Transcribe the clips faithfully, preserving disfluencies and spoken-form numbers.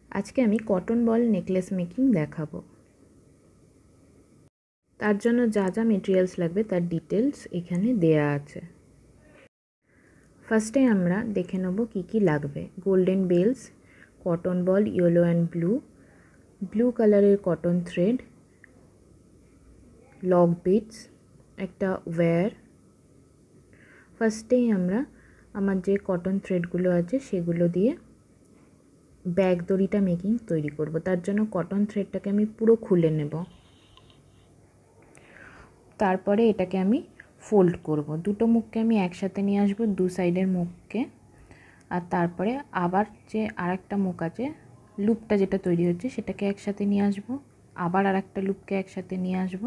আজকে আমি কটন বল necklace making দেখাবো। তার জন্য যা যা মেটেরিয়ালস লাগবে তার ডিটেলস এখানে দেয়া আছে। ফার্স্টে আমরা দেখে নেব কি কি লাগবে। Golden bells, cotton ball yellow and blue, blue কালারের কটন থ্রেড, লক বিটস, একটা ওয়্যার। ফার্স্টেই আমরা আমার যে কটন থ্রেডগুলো আছে সেগুলো দিয়ে ব্যাগ দড়িটা মেকিং তৈরি করব। তার জন্য কটন থ্রেডটাকে আমি পুরো খুলে নেব। তারপরে এটাকে আমি ফোল্ড করব। দুটো মুখকে আমি একসাথে নিয়ে আসবো, দু সাইডের মুখকে। আর তারপরে আবার যে আরেকটা মুখ আছে, লুপটা যেটা তৈরি হচ্ছে সেটাকে একসাথে নিয়ে আসবো, আবার আরেকটা লুপকে একসাথে নিয়ে আসব,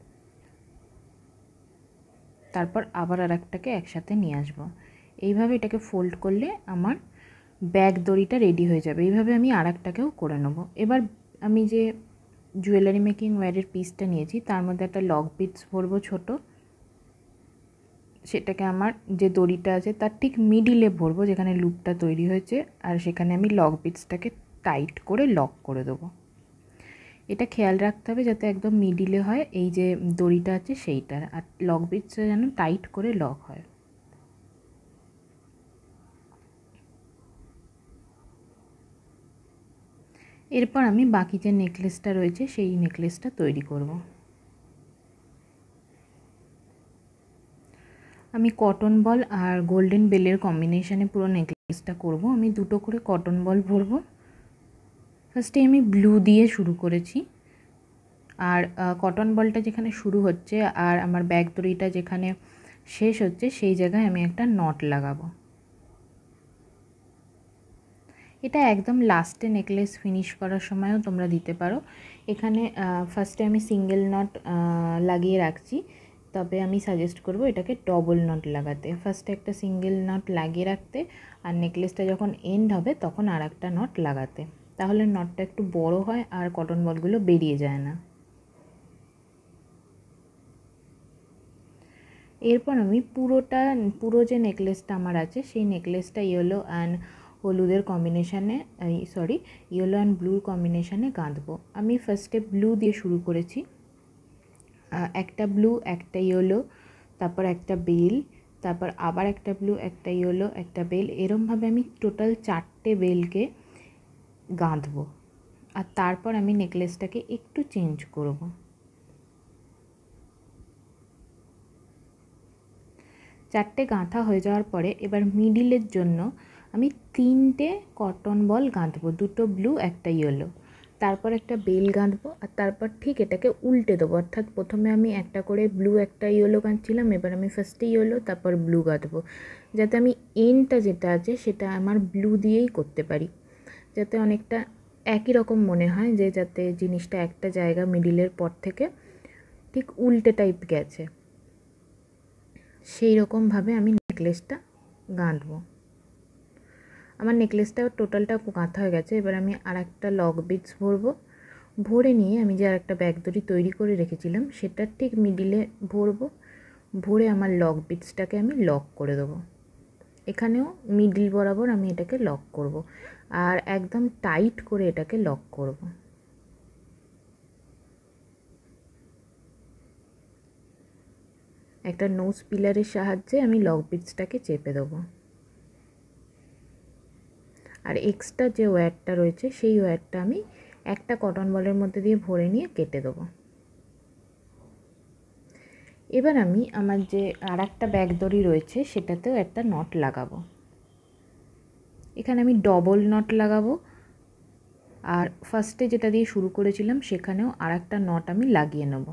তারপর আবার আরেকটাকে একসাথে নিয়ে আসব। এইভাবে এটাকে ফোল্ড করলে আমার ব্যাগ দড়িটা রেডি হয়ে যাবে। এইভাবে আমি আরেকটাকেও করে নেব। এবার আমি যে জুয়েলারি মেকিং ওয়্যারের পিসটা নিয়েছি তার মধ্যে একটা লক বিটস ভরবো ছোট, সেটাকে আমার যে দড়িটা আছে তার ঠিক মিডিলে ভরবো যেখানে লুপটা তৈরি হয়েছে, আর সেখানে আমি লক বিটসটাকে টাইট করে লক করে দেবো। এটা খেয়াল রাখতে হবে যাতে একদম মিডিলে হয় এই যে দড়িটা আছে সেইটার, আর লক বিটসটা যেন টাইট করে লক হয়। এরপর আমি বাকি যে নেকলেসটা রয়েছে সেই নেকলেসটা তৈরি করব। আমি কটন বল আর গোল্ডেন বেলের কম্বিনেশনে পুরো নেকলেসটা করব। আমি দুটো করে কটন বল ভরব। ফার্স্টে আমি ব্লু দিয়ে শুরু করেছি, আর কটন বলটা যেখানে শুরু হচ্ছে আর আমার ব্যাগ দড়িটা যেখানে শেষ হচ্ছে সেই জায়গায় আমি একটা নট লাগাবো। এটা একদম লাস্টে নেকলেস ফিনিশ করার সময়ও তোমরা দিতে পারো। এখানে ফার্স্টে আমি সিঙ্গেল নট লাগিয়ে রাখছি, তবে আমি সাজেস্ট করব এটাকে ডবল নট লাগাতে। ফার্স্টে একটা সিঙ্গেল নট লাগিয়ে রাখতে, আর নেকলেসটা যখন এন্ড হবে তখন আর একটা নট লাগাতে, তাহলে নটটা একটু বড় হয় আর কটন বলগুলো বেরিয়ে যায় না। এরপর আমি পুরোটা পুরো যে নেকলেসটা আমার আছে সেই নেকলেসটা ইয়েলো অ্যান্ড হলুদের কম্বিনেশানে সরি ইয়েলো অ্যান্ড ব্লুর কম্বিনেশানে গাঁথবো। আমি ফার্স্টে ব্লু দিয়ে শুরু করেছি, একটা ব্লু একটা ইয়েলো, তারপর একটা বেল, তারপর আবার একটা ব্লু একটা ইয়েলো একটা বেল, এরমভাবে আমি টোটাল চারটে বেলকে গাঁথবো। আর তারপর আমি নেকলেসটাকে একটু চেঞ্জ করব। চারটে গাঁথা হয়ে যাওয়ার পরে এবার মিডিলের জন্য আমি তিনটে কটন বল গাঁথবো, দুটো ব্লু একটা ইয়েলো, তারপর একটা বেল গাঁথবো, আর তারপর ঠিক এটাকে উল্টে দেবো। অর্থাৎ প্রথমে আমি একটা করে ব্লু একটা ইয়েলো গাঁথছিলাম, এবার আমি ফার্স্টে ইয়েলো তারপর ব্লু গাঁথবো, যাতে আমি এন্ডটা যেটা আছে সেটা আমার ব্লু দিয়েই করতে পারি, যাতে অনেকটা একই রকম মনে হয়, যে যাতে জিনিসটা একটা জায়গা মিডিলের পর থেকে ঠিক উল্টে টাইপ গেছে, সেই রকমভাবে আমি নেকলেসটা গাঁথবো। আমার নেকলেসটা টোটালটা গাঁথা হয়ে গেছে। এবার আমি আর একটা লক বিটস ভরবো, ভরে নিয়ে আমি যে আর একটা ব্যাগ দড়ি তৈরি করে রেখেছিলাম সেটা ঠিক মিডিলে ভরবো, ভরে আমার লক বিটসটাকে আমি লক করে দেবো। এখানেও মিডিল বরাবর আমি এটাকে লক করব, আর একদম টাইট করে এটাকে লক করব। একটা নোজ পিলারের সাহায্যে আমি লক বিটসটাকে চেপে দেবো। আর এক্সট্রা যে ওয়্যারটা রয়েছে সেই ওয়্যারটা আমি একটা কটন বলের মধ্যে দিয়ে ভরে নিয়ে কেটে দেবো। এবার আমি আমার যে আর একটা ব্যাগ দড়ি রয়েছে সেটাতেও একটা নট লাগাবো। এখানে আমি ডবল নট লাগাবো, আর ফার্স্টে যেটা দিয়ে শুরু করেছিলাম সেখানেও আর একটা নট আমি লাগিয়ে নেব।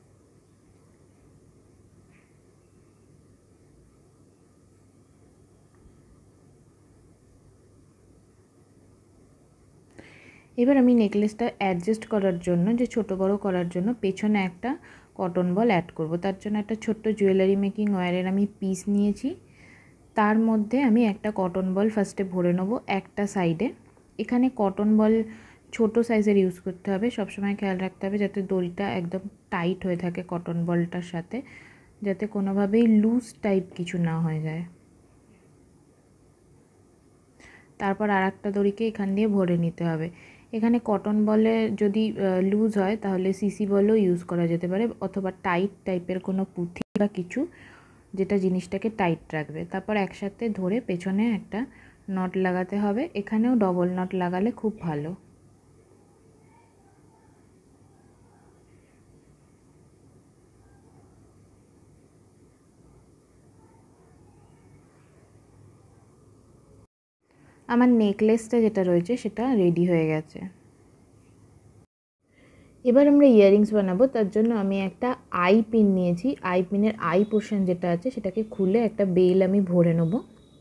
এবার আমি নেকলেসটা অ্যাডজাস্ট করার জন্য, যে ছোট বড় করার জন্য পেছনে একটা কটন বল অ্যাড করব। তার জন্য একটা ছোট্ট জুয়েলারি মেকিং ওয়্যারের আমি পিস নিয়েছি, তার মধ্যে আমি একটা কটন বল ফার্স্টে ভরে নেব একটা সাইডে। এখানে কটন বল ছোট সাইজের ইউজ করতে হবে, সবসময় খেয়াল রাখতে হবে যাতে দড়িটা একদম টাইট হয়ে থাকে কটন বলটার সাথে, যাতে কোনোভাবেই লুজ টাইপ কিছু না হয়ে যায়। তারপর আর একটা দড়িকে এখান দিয়ে ভরে নিতে হবে। এখানে কটন বলে যদি লুজ হয় তাহলে সিসি বলও ইউজ করা যেতে পারে, অথবা টাইট টাইপের কোনো পুঁথি বা কিছু যেটা জিনিসটাকে টাইট রাখবে। তারপর একসাথে ধরে পেছনে একটা নট লাগাতে হবে। এখানেও ডবল নট লাগালে খুব ভালো। আমার নেকলেসটা যেটা রয়েছে সেটা রেডি হয়ে গেছে। এবার আমরা ইয়াররিংস বানাবো। তার জন্য আমি একটা আই পিন নিয়েছি। আই পিনের আই পোর্শন যেটা আছে সেটাকে খুলে একটা বেল আমি ভরে নেবো।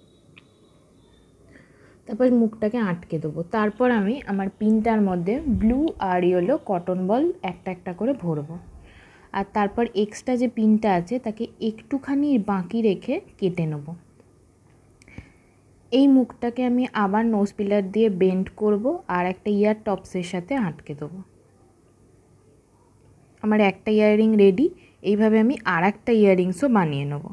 তারপর মুখটাকে আটকে দেবো। তারপর আমি আমার পিনটার মধ্যে ব্লু আর ইয়েলো কটন বল একটা একটা করে ভরবো। আর তারপর এক্সট্রা যে পিনটা আছে তাকে একটুখানি বাঁকি রেখে কেটে নেব। এই মুখটাকে আমি আবার নোজ পিলার দিয়ে বেন্ড করব আর একটা ইয়ার টপসের সাথে আটকে দেবো। আমার একটা ইয়াররিং রেডি। এইভাবে আমি আর একটা ইয়াররিংসও বানিয়ে নেব।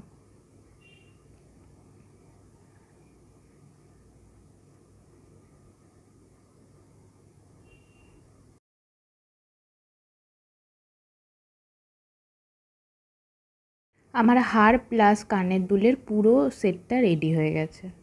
আমার হার প্লাস কানের দুলের পুরো সেটটা রেডি হয়ে গেছে।